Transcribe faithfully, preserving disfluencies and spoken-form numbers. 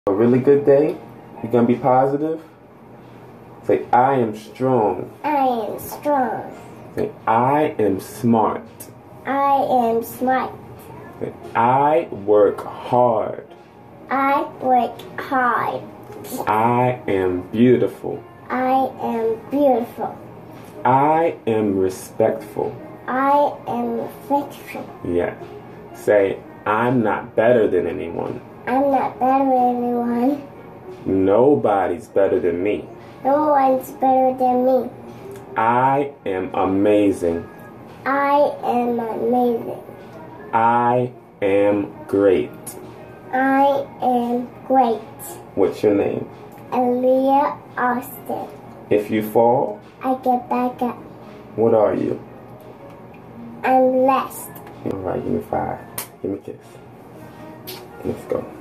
A really good day? You're gonna be positive? Say, I am strong. I am strong. Say, I am smart. I am smart. Say, I work hard. I work hard. I am beautiful. I am beautiful. I am respectful. I am respectful. Yeah. Say, I'm not better than anyone. I'm not better than anyone. Nobody's better than me. No one's better than me. I am amazing. I am amazing. I am great. I am great. What's your name? Aaliyah Austin. If you fall, I get back up. what are you? I'm blessed. Alright, give me five. Give me a kiss. Let's go.